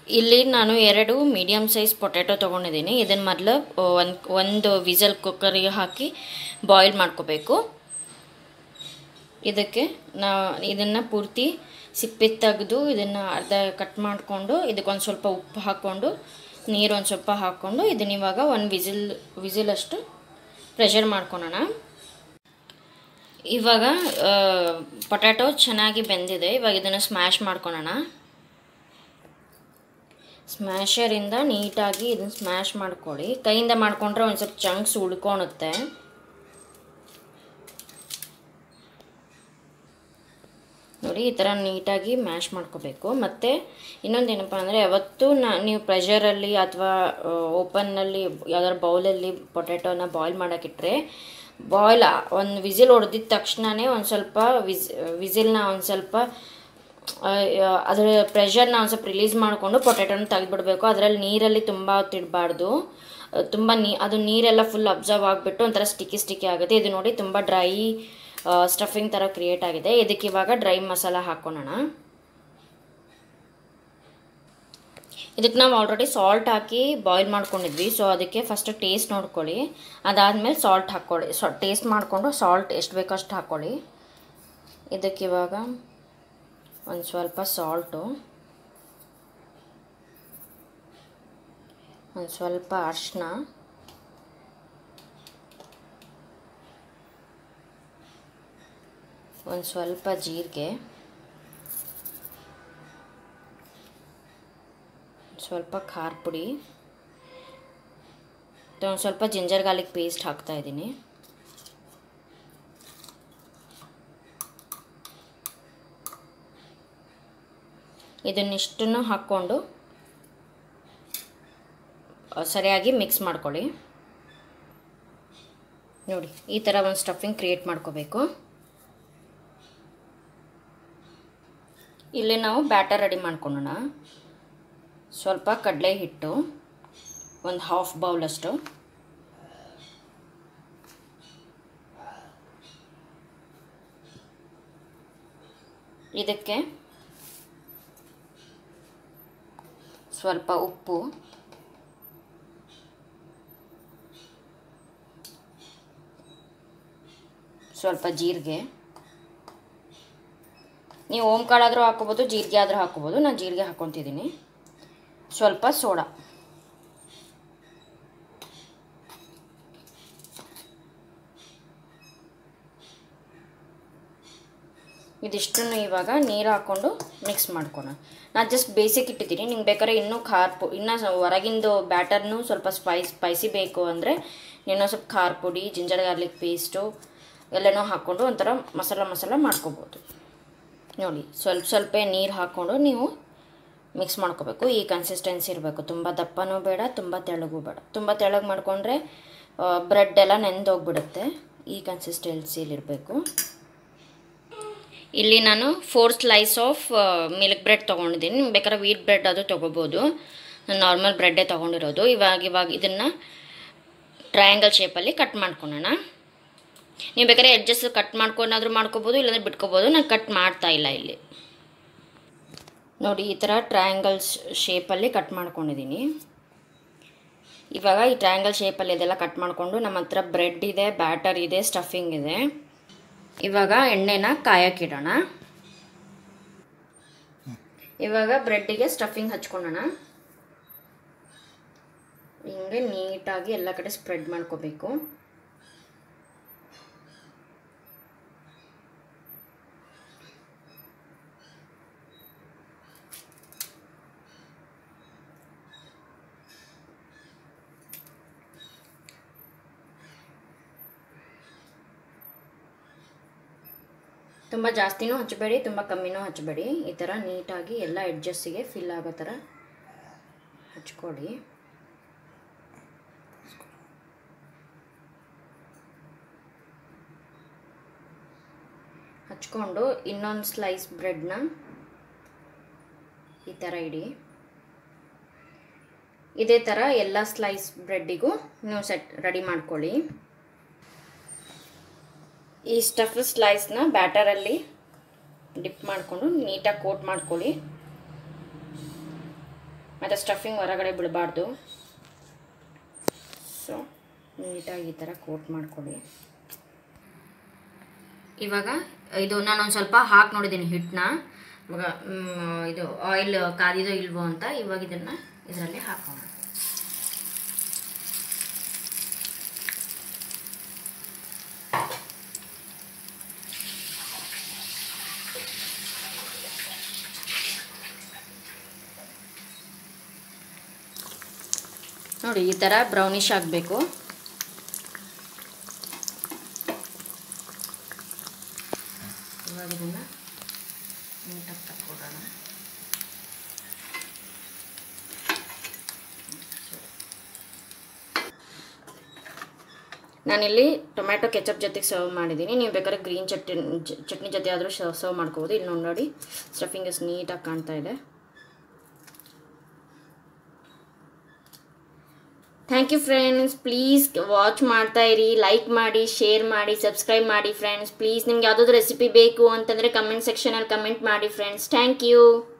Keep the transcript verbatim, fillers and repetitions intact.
ಇಲ್ಲಿ ನಾನು ಎರಡು ಮೀಡಿಯಮ್ ಸೈಜ್ ಪೊಟ್ಯಾಟೊ ತೊಗೊಂಡಿದ್ದೀನಿ. ಇದನ್ನು ಮೊದಲು ಒಂದು ಒಂದು ವಿಸಲ್ ಕುಕ್ಕರಿಗೆ ಹಾಕಿ ಬಾಯ್ಲ್ ಮಾಡ್ಕೋಬೇಕು. ಇದಕ್ಕೆ ನಾ ಇದನ್ನು ಪೂರ್ತಿ ಸಿಪ್ಪೆ ತೆಗೆದು ಇದನ್ನು ಅರ್ಧ ಕಟ್ ಮಾಡಿಕೊಂಡು ಇದಕ್ಕೊಂದು ಸ್ವಲ್ಪ ಉಪ್ಪು ಹಾಕ್ಕೊಂಡು ನೀರು ಒಂದು ಸ್ವಲ್ಪ ಹಾಕ್ಕೊಂಡು ಇದನ್ನ ಇವಾಗ ಒಂದು ವಿಸಿಲ್ ವಿಸಿಲಷ್ಟು ಪ್ರೆಷರ್ ಮಾಡ್ಕೊಳ್ಳೋಣ. ಇವಾಗ ಪೊಟ್ಯಾಟೊ ಚೆನ್ನಾಗಿ ಬೆಂದಿದೆ. ಇವಾಗ ಇದನ್ನು ಸ್ಮ್ಯಾಶ್ ಮಾಡ್ಕೊಳ್ಳೋಣ. ಸ್ಮ್ಯಾಶರಿಂದ ನೀಟಾಗಿ ಇದನ್ನು ಸ್ಮ್ಯಾಶ್ ಮಾಡ್ಕೊಳ್ಳಿ. ಕೈಯಿಂದ ಮಾಡಿಕೊಂಡ್ರೆ ಒಂದು ಸ್ವಲ್ಪ ಚಂಕ್ಸ್ ಉಳ್ಕೊಳುತ್ತೆ. ನೋಡಿ ಈ ಥರ ನೀಟಾಗಿ ಮ್ಯಾಶ್ ಮಾಡ್ಕೋಬೇಕು. ಮತ್ತು ಇನ್ನೊಂದೇನಪ್ಪ ಅಂದರೆ ಯಾವತ್ತೂ ನಾ ನೀವು ಪ್ರೆಷರಲ್ಲಿ ಅಥವಾ ಓಪನ್ನಲ್ಲಿ ಯಾವ್ದಾದ್ರು ಬೌಲಲ್ಲಿ ಪೊಟ್ಯಾಟೋನ ಬಾಯ್ಲ್ ಮಾಡೋಕ್ಕಿಟ್ರೆ ಬಾಯ್ಲ್ ಒಂದು ವಿಸಿಲ್ ಹೊಡೆದಿದ್ದ ತಕ್ಷಣವೇ ಒಂದು ಸ್ವಲ್ಪ ವಿಸ್ ವಿಸಿಲ್ನ ಒಂದು ಸ್ವಲ್ಪ ಅದರ ಪ್ರೆಷರ್ನ ಒಂದು ಸ್ವಲ್ಪ ರಿಲೀಸ್ ಮಾಡಿಕೊಂಡು ಪೊಟ್ಯಾಟೋನ ತೆಗೆದುಬಿಡಬೇಕು. ಅದರಲ್ಲಿ ನೀರಲ್ಲಿ ತುಂಬ ಹೊತ್ತಿಡಬಾರ್ದು. ತುಂಬ ನೀ ಅದು ನೀರೆಲ್ಲ ಫುಲ್ ಅಬ್ಸರ್ವ್ ಆಗಿಬಿಟ್ಟು ಒಂಥರ ಸ್ಟಿಕ್ಕಿ ಸ್ಟಿಕ್ಕಿ ಆಗುತ್ತೆ. ಇದು ನೋಡಿ ತುಂಬ ಡ್ರೈ ಸ್ಟಫಿಂಗ್ ಥರ ಕ್ರಿಯೇಟ್ ಆಗಿದೆ. ಇದಕ್ಕೆ ಇವಾಗ ಡ್ರೈ ಮಸಾಲ ಹಾಕ್ಕೊಳ್ಳೋಣ. ಇದಕ್ಕೆ ನಾವು ಆಲ್ರೆಡಿ ಸಾಲ್ಟ್ ಹಾಕಿ ಬಾಯ್ಲ್ ಮಾಡ್ಕೊಂಡಿದ್ವಿ. ಸೊ ಅದಕ್ಕೆ ಫಸ್ಟ್ ಟೇಸ್ಟ್ ನೋಡ್ಕೊಳ್ಳಿ. ಅದಾದಮೇಲೆ ಸಾಲ್ಟ್ ಹಾಕ್ಕೊಳ್ಳಿ. ಸೊ ಟೇಸ್ಟ್ ಮಾಡಿಕೊಂಡು ಸಾಲ್ಟ್ ಎಷ್ಟು ಬೇಕೋ ಅಷ್ಟು ಹಾಕ್ಕೊಳ್ಳಿ. ಇದಕ್ಕೆ ಇವಾಗ ಒಂದು ಸ್ವಲ್ಪ ಸಾಲ್ಟು, ಒಂದು ಸ್ವಲ್ಪ ಅರಿಶಿನ, ಒಂದು ಸ್ವಲ್ಪ ಜೀರಿಗೆ, ಸ್ವಲ್ಪ ಖಾರ ಪುಡಿ, ಒಂದು ಸ್ವಲ್ಪ ಜಿಂಜರ್ ಗಾರ್ಲಿಕ್ ಪೇಸ್ಟ್ ಹಾಕ್ತಾ ಇದ್ದೀನಿ. ಇದನ್ನಿಷ್ಟನ್ನು ಹಾಕ್ಕೊಂಡು ಸರಿಯಾಗಿ ಮಿಕ್ಸ್ ಮಾಡ್ಕೊಳ್ಳಿ. ನೋಡಿ ಈ ಥರ ಒಂದು ಸ್ಟಫಿಂಗ್ ಕ್ರಿಯೇಟ್ ಮಾಡ್ಕೋಬೇಕು. ಇಲ್ಲಿ ನಾವು ಬ್ಯಾಟರ್ ರೆಡಿ ಮಾಡ್ಕೊಳ್ಳೋಣ. ಸ್ವಲ್ಪ ಕಡಲೆ ಹಿಟ್ಟು ಒಂದು ಹಾಫ್ ಬೌಲಷ್ಟು, ಇದಕ್ಕೆ ಸ್ವಲ್ಪ ಉಪ್ಪು, ಸ್ವಲ್ಪ ಜೀರಿಗೆ, ನೀವು ಓಂಕಾಳಾದರೂ ಹಾಕ್ಕೋಬೋದು, ಜೀರಿಗೆ ಆದರೂ ಹಾಕ್ಕೋಬೋದು. ನಾನು ಜೀರಿಗೆ ಹಾಕ್ಕೊತಿದ್ದೀನಿ. ಸ್ವಲ್ಪ ಸೋಡಾ, ಇದಿಷ್ಟನ್ನು ಇವಾಗ ನೀರು ಹಾಕ್ಕೊಂಡು ಮಿಕ್ಸ್ ಮಾಡ್ಕೊಳ. ನಾನು ಜಸ್ಟ್ ಬೇಸಿಕ್ ಇಟ್ಟಿದ್ದೀನಿ. ನಿಮ್ಗೆ ಬೇಕಾದ್ರೆ ಇನ್ನೂ ಖಾರ ಪು ಇನ್ನೂ ಹೊರಗಿಂದು ಬ್ಯಾಟರ್ನು ಸ್ವಲ್ಪ ಸ್ಪೈಸ್ ಸ್ಪೈಸಿ ಬೇಕು ಅಂದರೆ ಇನ್ನೂ ಸ್ವಲ್ಪ ಖಾರ ಪುಡಿ, ಜಿಂಜರ್ ಗಾರ್ಲಿಕ್ ಪೇಸ್ಟು ಎಲ್ಲನೂ ಹಾಕ್ಕೊಂಡು ಒಂಥರ ಮಸಾಲ ಮಸಾಲ ಮಾಡ್ಕೊಬೋದು. ನೋಡಿ ಸ್ವಲ್ಪ ಸ್ವಲ್ಪ ನೀರು ಹಾಕ್ಕೊಂಡು ನೀವು ಮಿಕ್ಸ್ ಮಾಡ್ಕೋಬೇಕು. ಈ ಕನ್ಸಿಸ್ಟೆನ್ಸಿ ಇರಬೇಕು. ತುಂಬ ದಪ್ಪನೂ ಬೇಡ, ತುಂಬ ತೆಳ್ಳಗೂ ಬೇಡ. ತುಂಬ ತೆಳ್ಳಗೆ ಮಾಡಿಕೊಂಡ್ರೆ ಬ್ರೆಡ್ ಎಲ್ಲ ನೆಂದೋಗ್ಬಿಡುತ್ತೆ. ಈ ಕನ್ಸಿಸ್ಟೆನ್ಸಿಲಿರಬೇಕು. ಇಲ್ಲಿ ನಾನು four slice of milk bread ತೊಗೊಂಡಿದ್ದೀನಿ. ನಿಮ್ಗೆ ಬೇಕಾದ್ರೆ ವೀಟ್ ಬ್ರೆಡ್ ಅದು ತೊಗೋಬೋದು. ನಾನು ನಾರ್ಮಲ್ ಬ್ರೆಡ್ಡೇ ತೊಗೊಂಡಿರೋದು. ಇವಾಗ ಇವಾಗ ಇದನ್ನು ಟ್ರಯಾಂಗಲ್ ಶೇಪಲ್ಲಿ ಕಟ್ ಮಾಡ್ಕೊಳ್ಳೋಣ. ನೀವು ಬೇಕಾದ್ರೆ ಎಡ್ಜಸ್ ಕಟ್ ಮಾಡ್ಕೊಂಡಾದರೂ ಮಾಡ್ಕೋಬೋದು, ಇಲ್ಲಾಂದರೆ ಬಿಟ್ಕೋಬೋದು. ನಾನು ಕಟ್ ಮಾಡ್ತಾ ಇಲ್ಲ ಇಲ್ಲಿ. ನೋಡಿ ಈ ಥರ ಟ್ರಯಾಂಗಲ್ ಶೇಪಲ್ಲಿ ಕಟ್ ಮಾಡ್ಕೊಂಡಿದ್ದೀನಿ. ಇವಾಗ ಈ ಟ್ರಯಾಂಗಲ್ ಶೇಪಲ್ಲಿ ಇದೆಲ್ಲ ಕಟ್ ಮಾಡಿಕೊಂಡು ನಮ್ಮ ಹತ್ರ ಬ್ರೆಡ್ ಇದೆ, ಬ್ಯಾಟರ್ ಇದೆ, ಸ್ಟಫಿಂಗ್ ಇದೆ. ಇವಾಗ ಎಣ್ಣೆನ ಕಾಯಕ್ಕಿಡೋಣ. ಇವಾಗ ಬ್ರೆಡ್ಡಿಗೆ ಸ್ಟಫಿಂಗ್ ಹಚ್ಕೊಳ್ಳೋಣ. ಹಿಂಗೆ ನೀಟಾಗಿ ಎಲ್ಲ ಕಡೆ ಸ್ಪ್ರೆಡ್ ಮಾಡ್ಕೋಬೇಕು. ತುಂಬ ಜಾಸ್ತಿನೂ ಹಚ್ಚಬೇಡಿ, ತುಂಬ ಕಮ್ಮಿನೂ ಹಚ್ಚಬೇಡಿ. ಈ ಥರ ನೀಟಾಗಿ ಎಲ್ಲ ಎಡ್ಜಸ್ಸಿಗೆ ಫಿಲ್ ಆಗೋ ಥರ ಹಚ್ಕೊಳ್ಳಿ. ಹಚ್ಕೊಂಡು ಇನ್ನೊಂದು ಸ್ಲೈಸ್ ಬ್ರೆಡ್ನ ಈ ಥರ ಇಡಿ. ಇದೇ ಥರ ಎಲ್ಲ ಸ್ಲೈಸ್ ಬ್ರೆಡ್ಡಿಗೂ ನೀವು ಸೆಟ್ ರೆಡಿ ಮಾಡ್ಕೊಳ್ಳಿ. ಈ ಸ್ಟಫ್ ಸ್ಲೈಸ್ನ ಬ್ಯಾಟರಲ್ಲಿ ಡಿಪ್ ಮಾಡಿಕೊಂಡು ನೀಟಾಗಿ ಕೋಟ್ ಮಾಡ್ಕೊಳ್ಳಿ. ಮತ್ತು ಸ್ಟಫಿಂಗ್ ಹೊರಗಡೆ ಬಿಡಬಾರ್ದು. ಸೊ ನೀಟಾಗಿ ಈ ಥರ ಕೋಟ್ ಮಾಡ್ಕೊಳ್ಳಿ. ಇವಾಗ ಇದು ನಾನೊಂದು ಸ್ವಲ್ಪ ಹಾಕಿ ನೋಡಿದ್ದೀನಿ ಹಿಟ್ಟನ್ನ. ಇವಾಗ ಇದು ಆಯಿಲ್ ಕಾದಿದೋ ಇಲ್ವೋ ಅಂತ. ಇವಾಗ ಇದನ್ನು ಇದರಲ್ಲಿ ಹಾಕೋಣ. ನೋಡಿ ಈ ಥರ ಬ್ರೌನಿಶ್ ಆಗಬೇಕು. ಇವಾಗ ಇದನ್ನು ನೀಟಾಗಿ ತಕ್ಕೊಡೋಣ. ನಾನಿಲ್ಲಿ ಟೊಮ್ಯಾಟೊ ಕೆಚಪ್ ಜೊತೆಗೆ ಸರ್ವ್ ಮಾಡಿದ್ದೀನಿ. ನೀವು ಬೇಕಾದ್ರೆ ಗ್ರೀನ್ ಚಟ್ನಿ ಚಟ್ನಿ ಜೊತೆ ಆದರೂ ಸರ್ವ್ ಮಾಡ್ಕೋಬೋದು. ಇಲ್ಲಿ ನೋಡಿ ನೋಡಿ ಸ್ಟಫಿಂಗ್ ಎಷ್ಟು ನೀಟಾಗಿ ಕಾಣ್ತಾ ಇದೆ. Thank you friends. Please watch ಮಾಡ್ತಾ ಇರಿ, ಲೈಕ್ ಮಾಡಿ, ಶೇರ್ ಮಾಡಿ, ಸಬ್ಸ್ಕ್ರೈಬ್ ಮಾಡಿ ಫ್ರೆಂಡ್ಸ್. ಪ್ಲೀಸ್ ನಿಮ್ಗೆ ಯಾವುದಾದ್ರು ರೆಸಿಪಿ ಬೇಕು ಅಂತಂದರೆ ಕಮೆಂಟ್ ಸೆಕ್ಷನಲ್ಲಿ ಕಮೆಂಟ್ ಮಾಡಿ ಫ್ರೆಂಡ್ಸ್. Thank you.